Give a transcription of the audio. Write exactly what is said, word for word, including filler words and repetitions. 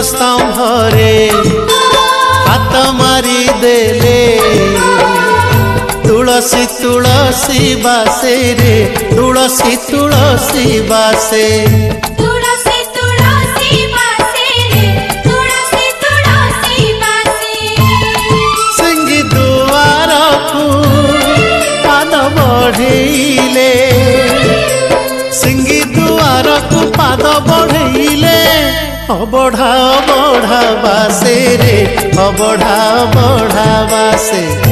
स्तंभरे हाथ मारी देले तुलसी तुलसी बासे रे तुलसी तुलसी बासे तुलसी तुलसी बासे रे तुलसी तुलसी बासे सिंगी दुआर को पाद बढ़ेले सिंगी दुआर को पाद बढ़ेले अबढ़ा अबढ़ा बासे रे अबढ़ा अबढ़ा बासे।